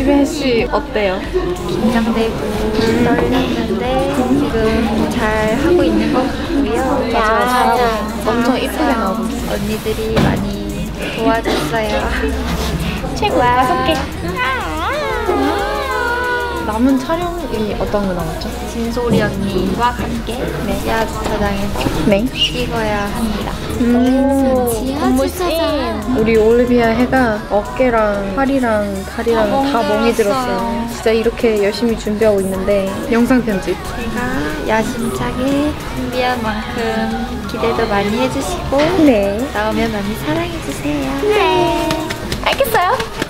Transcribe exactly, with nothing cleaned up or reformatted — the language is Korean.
올리비아 씨 어때요? 긴장되고 떨렸는데 지금 잘 하고 있는 것 같고요. 맞아요, 잘하고 엄청 이쁘게 나오고 있어요. 언니들이 많이 도와줬어요. 최고 다섯 개. 남은 촬영이 어떤 거 남았죠? 진솔이 언니와 함께 네. 지하 주차장에서 네. 찍어야 합니다. 음, 지하주차장. 우리 올리비아 해가 어깨랑 팔이랑 다리랑 다 멍이 들었어요. 진짜 이렇게 열심히 준비하고 있는데 영상 편집. 제가 야심차게 준비한 만큼 기대도 많이 해주시고 네. 나오면 많이 사랑해주세요. 네. 알겠어요.